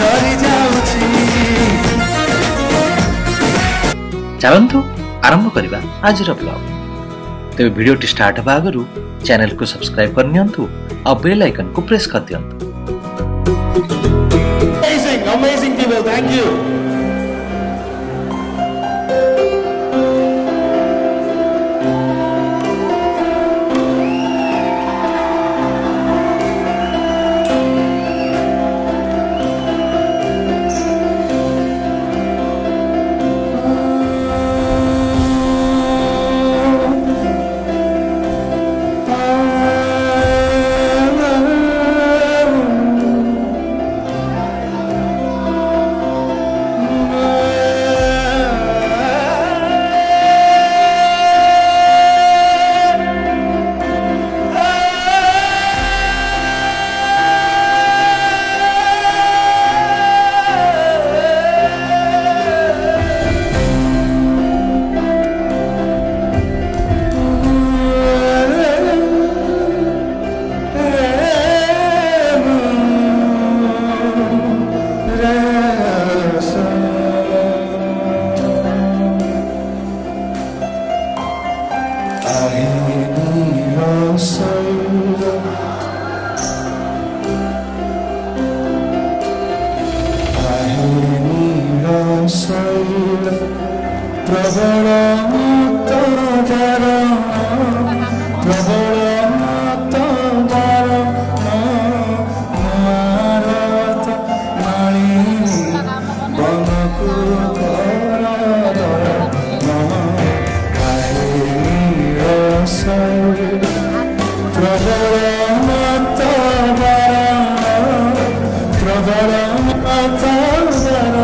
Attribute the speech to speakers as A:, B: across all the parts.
A: झरी जाउछि।
B: चलन्तु आरंभ करिबा आजिर ब्लॉग। तेबे वीडियोटी स्टार्ट हेबा आगरु चैनल को सब्सक्राइब करनियंतु और बेल आइकन को प्रेस कर दियंतु।
A: Amazing people, thank you. प्रबल मत बर प्रबल मत बर मारत मालिनी बनकु घर दर प्रबल मत बर प्रबल मत बर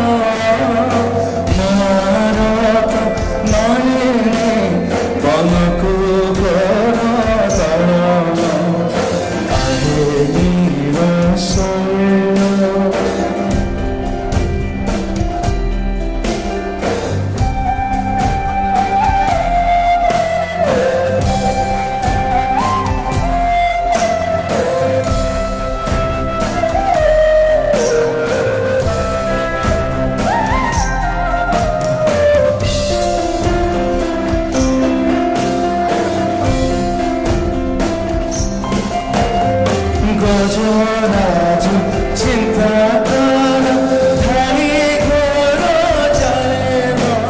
A: गजराज चिंता कर धारी घोर चले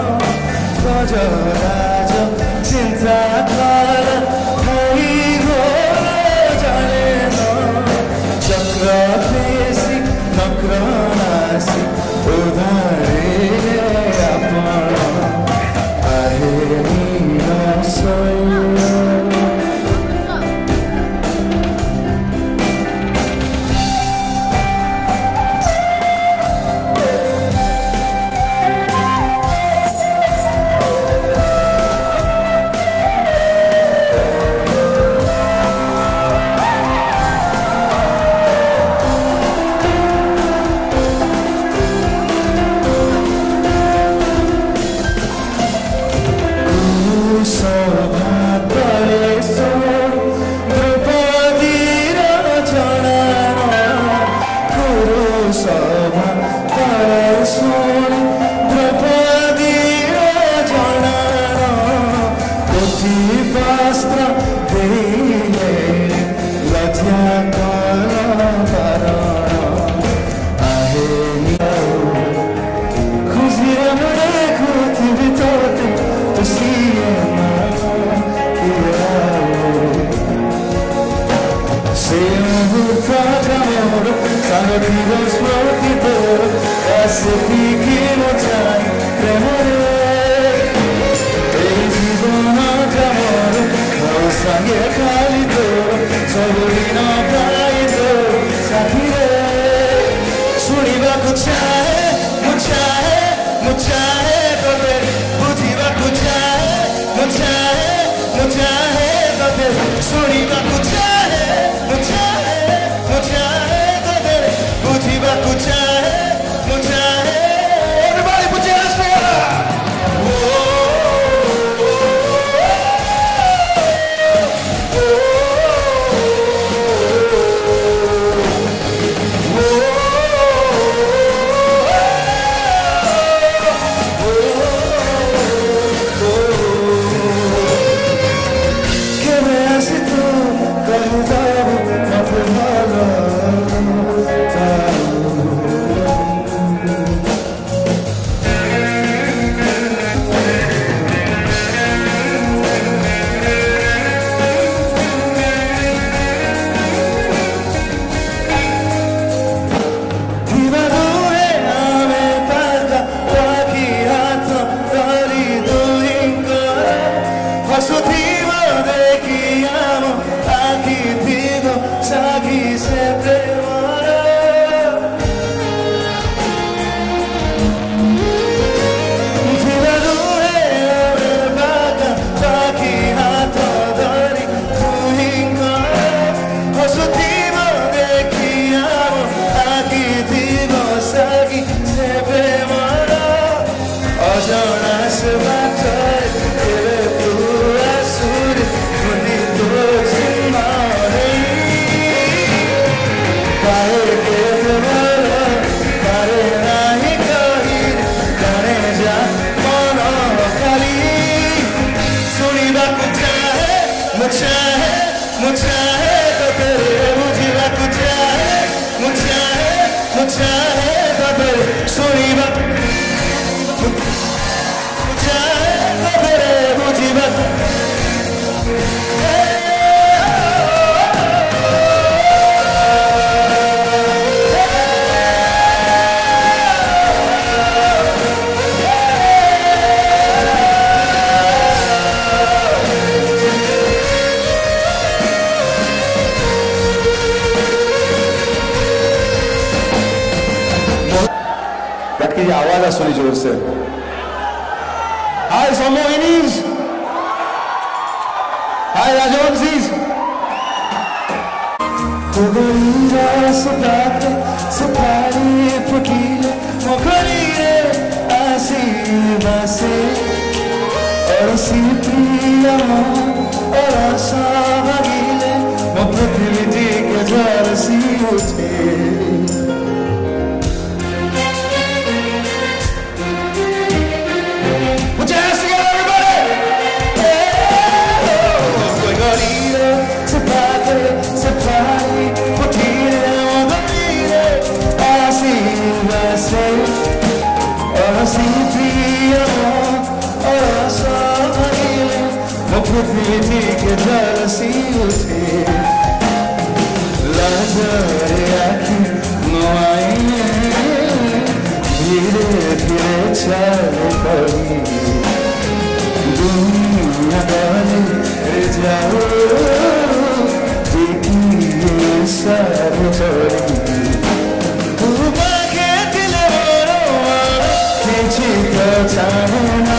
A: गजराज चिंता कर धारी घोर चले चक्र पेशी नक्र नासी उधारे आपण आहे मुझे तेरे बुझिबा चाहे मुझे तेरे सुनिबा मुझे तेरे बुझिबा की आवाज आ सुनी जोर से। हाय समोहिनीज, हाय राजवंशीज। सुपारी फुकीले मुखरीरे आसी बासे और सीपिया और आशा भागीले मो पृथ्वी के ज्वार सी उठे। पृथ्वी के जलसी उठे लाजरे आँखी नुआई धीरे धीरे चल पड़ी दुनिया गले जाओ देखिए सर छोड़ी तू बाके दिल खींची तो चाहना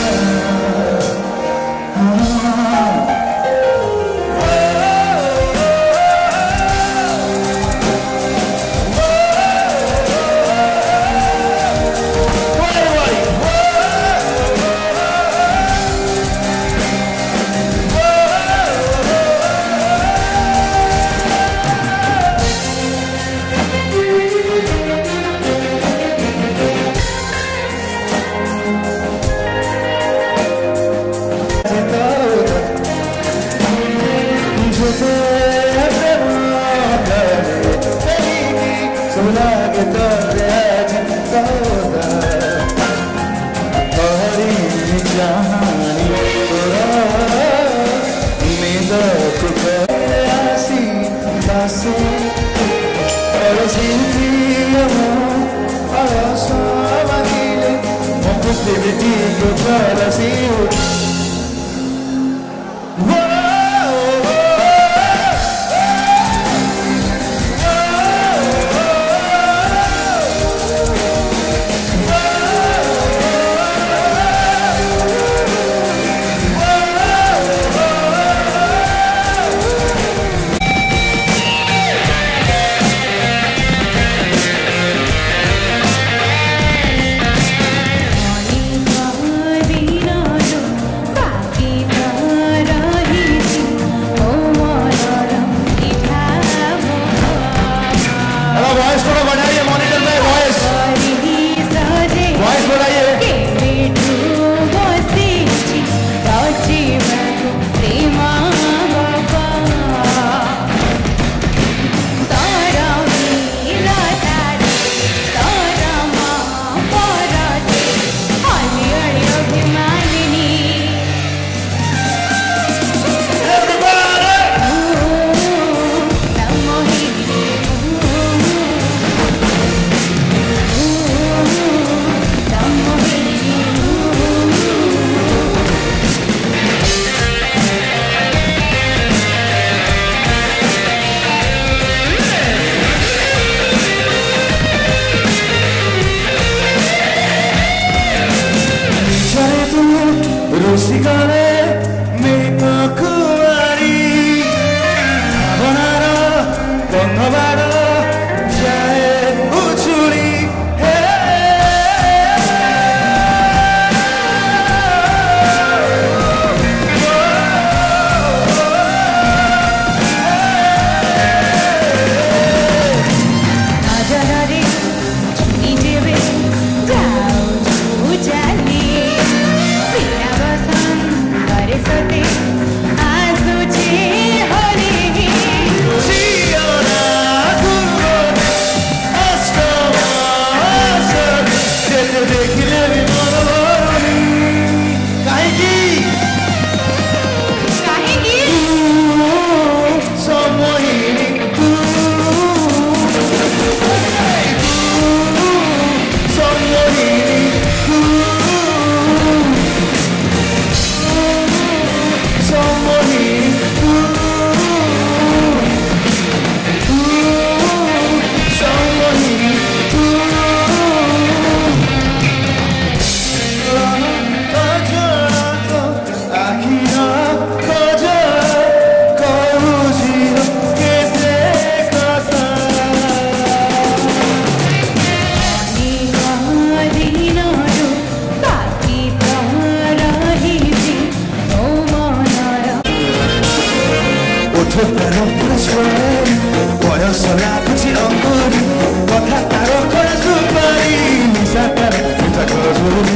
A: ଥୋପାର ପୁଷ୍ପରି ବୟସ ଲାଗୁଛି ଅଙ୍ଗୁରି କଥା ତାର କଳା ସୁପାରି ନିଶା ତାର ମିଠା ଖଜୁରୀ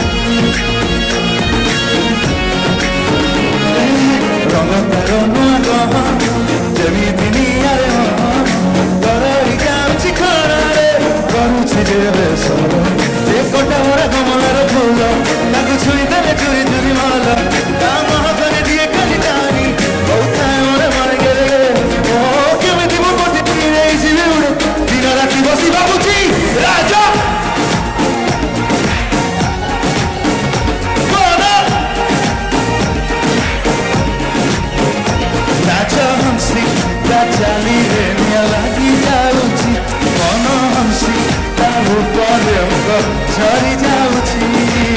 A: ରଙ୍ଗ ତାର ନୂଆ ଗହ ଯେମିତି ନିଆରେ ତରଳି ଯାଉଛି ଖରାରେ କରୁଛି ଯେ ବେସର ଯେ ଗୋଟା ଭରା କମଳାର ଫୁଲ ତାକୁ ଛୁଇଁ ଦେଲେ ଚୁରି ଚୁରି ମାଲ ତା ମହକରେ ଦିଏ ଖାଲି ଟାଣି କହୁଥାଏ ମରେ ମରେ ଗେରେ ଓ କେମିତି ମୁଁ ଗୋଟି ନେଇଯିବି ଉଡ଼େ ଦିନ ରାତି ବସି ଭାବୁଛି ରାଜା ଚାଲିରେ ନିଆଁ ଲାଗି ଯାଉଛି ମନ ହସି ତା ଉପରେ ଅଙ୍କ ଝରି ଯାଉଛି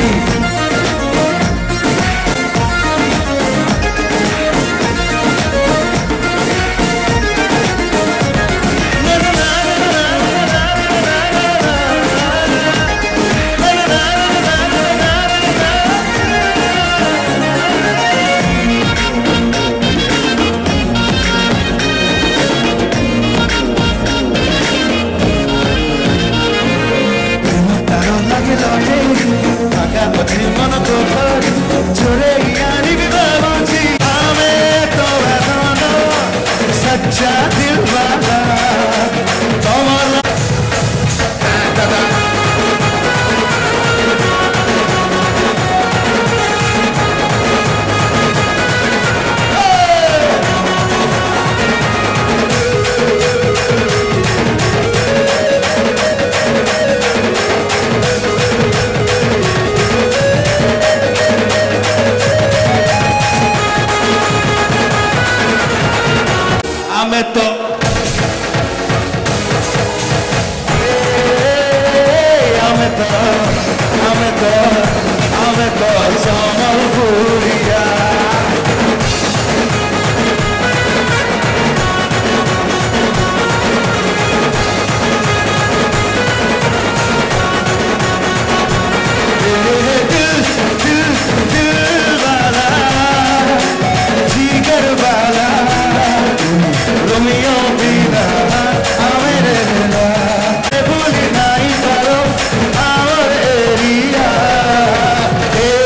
A: मन को छोड़े यानी भी बाबूजी हमें तो सच्चा दिल वाला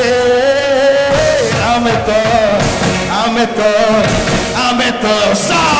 A: I'm at the